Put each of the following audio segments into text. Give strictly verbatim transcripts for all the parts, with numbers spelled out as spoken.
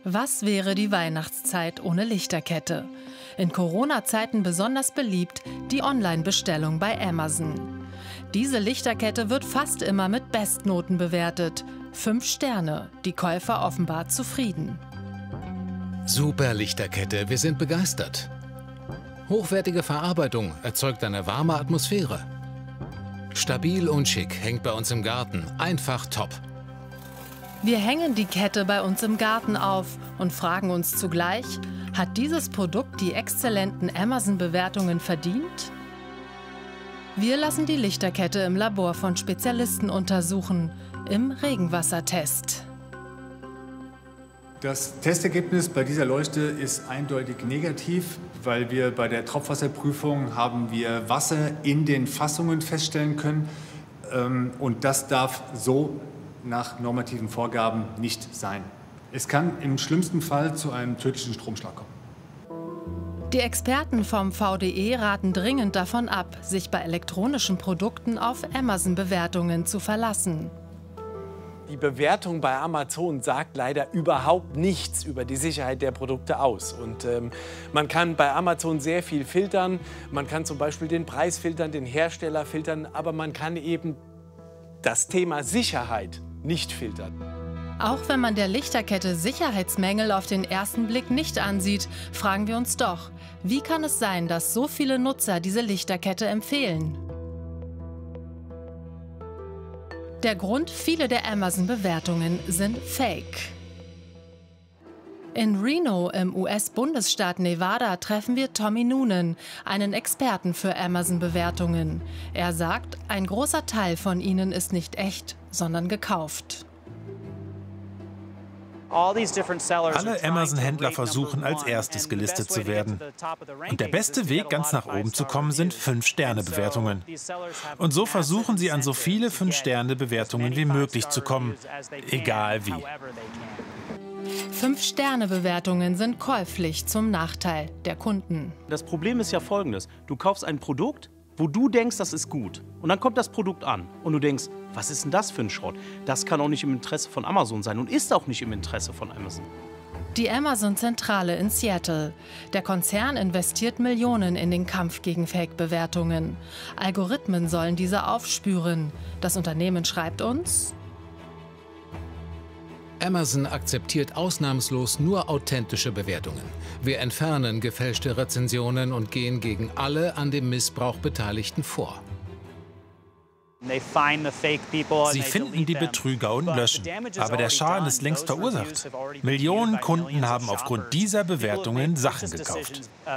Was wäre die Weihnachtszeit ohne Lichterkette? In Corona-Zeiten besonders beliebt die Online-Bestellung bei Amazon. Diese Lichterkette wird fast immer mit Bestnoten bewertet. Fünf Sterne, die Käufer offenbar zufrieden. Super Lichterkette, wir sind begeistert. Hochwertige Verarbeitung erzeugt eine warme Atmosphäre. Stabil und schick, hängt bei uns im Garten, einfach top. Wir hängen die Kette bei uns im Garten auf und fragen uns zugleich, hat dieses Produkt die exzellenten Amazon-Bewertungen verdient? Wir lassen die Lichterkette im Labor von Spezialisten untersuchen, im Regenwassertest. Das Testergebnis bei dieser Leuchte ist eindeutig negativ, weil wir bei der Tropfwasserprüfung haben wir Wasser in den Fassungen feststellen können. Und das darf so nach normativen Vorgaben nicht sein. Es kann im schlimmsten Fall zu einem tödlichen Stromschlag kommen. Die Experten vom V D E raten dringend davon ab, sich bei elektronischen Produkten auf Amazon-Bewertungen zu verlassen. Die Bewertung bei Amazon sagt leider überhaupt nichts über die Sicherheit der Produkte aus. Und ähm, man kann bei Amazon sehr viel filtern. Man kann zum Beispiel den Preis filtern, den Hersteller filtern, aber man kann eben das Thema Sicherheit nicht filtern. Auch wenn man der Lichterkette Sicherheitsmängel auf den ersten Blick nicht ansieht, fragen wir uns doch, wie kann es sein, dass so viele Nutzer diese Lichterkette empfehlen? Der Grund, viele der Amazon-Bewertungen sind Fake. In Reno im U S-Bundesstaat Nevada treffen wir Tommy Noonan, einen Experten für Amazon-Bewertungen. Er sagt, ein großer Teil von ihnen ist nicht echt, sondern gekauft. Alle Amazon-Händler versuchen, als erstes gelistet zu werden. Und der beste Weg, ganz nach oben zu kommen, sind fünf Sterne Bewertungen. Und so versuchen sie, an so viele fünf Sterne Bewertungen wie möglich zu kommen, egal wie. Fünf Sterne Bewertungen sind käuflich zum Nachteil der Kunden. Das Problem ist ja folgendes. Du kaufst ein Produkt, wo du denkst, das ist gut. Und dann kommt das Produkt an und du denkst, was ist denn das für ein Schrott? Das kann auch nicht im Interesse von Amazon sein und ist auch nicht im Interesse von Amazon. Die Amazon-Zentrale in Seattle. Der Konzern investiert Millionen in den Kampf gegen Fake-Bewertungen. Algorithmen sollen diese aufspüren. Das Unternehmen schreibt uns: Amazon akzeptiert ausnahmslos nur authentische Bewertungen. Wir entfernen gefälschte Rezensionen und gehen gegen alle an dem Missbrauch Beteiligten vor. Sie finden die Betrüger und löschen. Aber der Schaden ist längst verursacht. Millionen Kunden haben aufgrund dieser Bewertungen Sachen gekauft.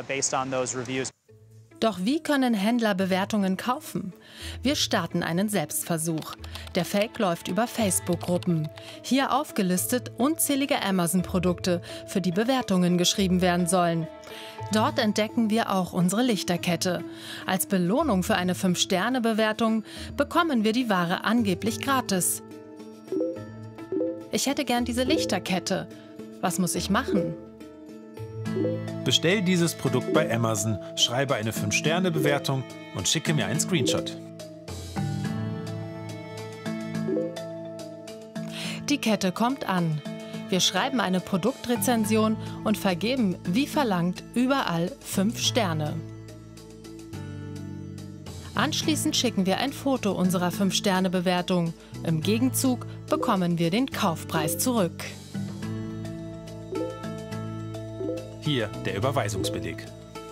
Doch wie können Händler Bewertungen kaufen? Wir starten einen Selbstversuch. Der Fake läuft über Facebook-Gruppen. Hier aufgelistet unzählige Amazon-Produkte, für die Bewertungen geschrieben werden sollen. Dort entdecken wir auch unsere Lichterkette. Als Belohnung für eine fünf Sterne Bewertung bekommen wir die Ware angeblich gratis. Ich hätte gern diese Lichterkette. Was muss ich machen? Bestell dieses Produkt bei Amazon, schreibe eine fünf Sterne Bewertung und schicke mir einen Screenshot. Die Kette kommt an. Wir schreiben eine Produktrezension und vergeben, wie verlangt, überall fünf Sterne. Anschließend schicken wir ein Foto unserer fünf Sterne Bewertung. Im Gegenzug bekommen wir den Kaufpreis zurück. Hier der Überweisungsbeleg.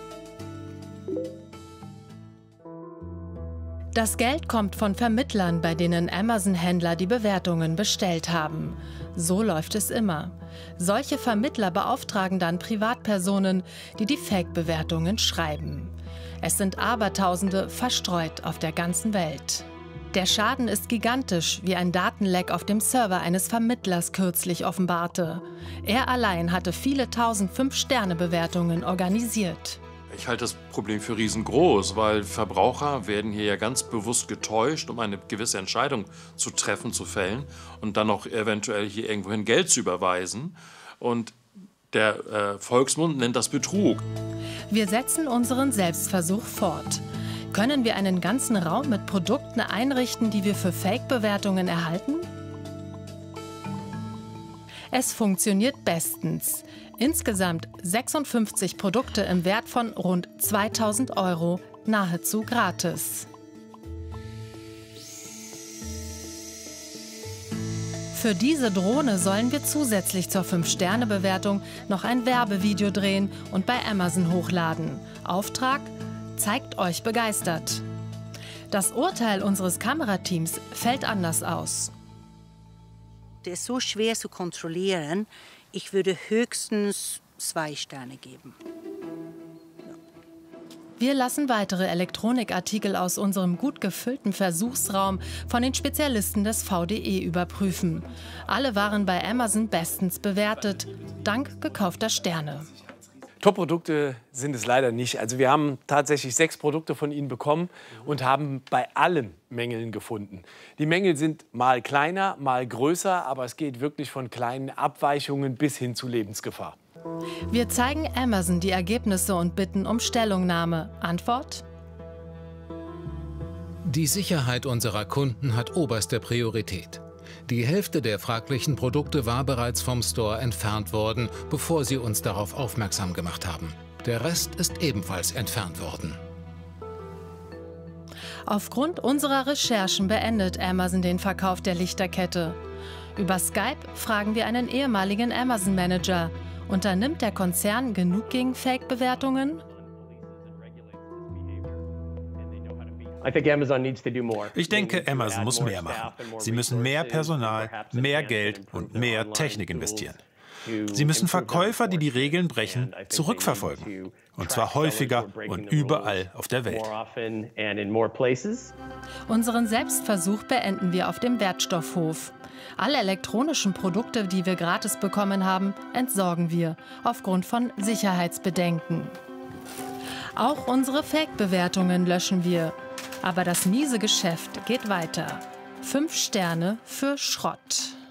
Das Geld kommt von Vermittlern, bei denen Amazon-Händler die Bewertungen bestellt haben. So läuft es immer. Solche Vermittler beauftragen dann Privatpersonen, die die Fake-Bewertungen schreiben. Es sind Abertausende verstreut auf der ganzen Welt. Der Schaden ist gigantisch, wie ein Datenleck auf dem Server eines Vermittlers kürzlich offenbarte. Er allein hatte viele tausend fünf Sterne Bewertungen organisiert. Ich halte das Problem für riesengroß, weil Verbraucher werden hier ja ganz bewusst getäuscht, um eine gewisse Entscheidung zu treffen, zu fällen und dann auch eventuell hier irgendwohin Geld zu überweisen. Und der äh, Volksmund nennt das Betrug. Wir setzen unseren Selbstversuch fort. Können wir einen ganzen Raum mit Produkten einrichten, die wir für Fake-Bewertungen erhalten? Es funktioniert bestens. Insgesamt sechsundfünfzig Produkte im Wert von rund zweitausend Euro, nahezu gratis. Für diese Drohne sollen wir zusätzlich zur fünf Sterne Bewertung noch ein Werbevideo drehen und bei Amazon hochladen. Auftrag: Zeigt euch begeistert. Das Urteil unseres Kamerateams fällt anders aus. Der ist so schwer zu kontrollieren. Ich würde höchstens zwei Sterne geben. Wir lassen weitere Elektronikartikel aus unserem gut gefüllten Versuchsraum von den Spezialisten des V D E überprüfen. Alle waren bei Amazon bestens bewertet, dank gekaufter Sterne. Top-Produkte sind es leider nicht. Also wir haben tatsächlich sechs Produkte von Ihnen bekommen und haben bei allen Mängeln gefunden. Die Mängel sind mal kleiner, mal größer, aber es geht wirklich von kleinen Abweichungen bis hin zu Lebensgefahr. Wir zeigen Amazon die Ergebnisse und bitten um Stellungnahme. Antwort: Die Sicherheit unserer Kunden hat oberste Priorität. Die Hälfte der fraglichen Produkte war bereits vom Store entfernt worden, bevor sie uns darauf aufmerksam gemacht haben. Der Rest ist ebenfalls entfernt worden. Aufgrund unserer Recherchen beendet Amazon den Verkauf der Lichterkette. Über Skype fragen wir einen ehemaligen Amazon-Manager. Unternimmt der Konzern genug gegen Fake-Bewertungen? Ich denke, Amazon muss mehr machen. Sie müssen mehr Personal, mehr Geld und mehr Technik investieren. Sie müssen Verkäufer, die die Regeln brechen, zurückverfolgen. Und zwar häufiger und überall auf der Welt. Unseren Selbstversuch beenden wir auf dem Wertstoffhof. Alle elektronischen Produkte, die wir gratis bekommen haben, entsorgen wir, aufgrund von Sicherheitsbedenken. Auch unsere Fake-Bewertungen löschen wir. Aber das miese Geschäft geht weiter. Fünf Sterne für Schrott.